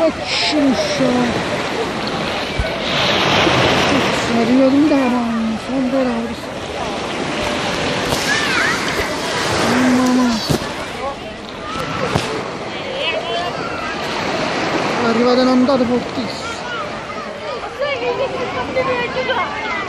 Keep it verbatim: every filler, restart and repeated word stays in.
facciuscia. È arrivato un dano, sono dorato. Mamma. È arrivata un'ondata fortissima.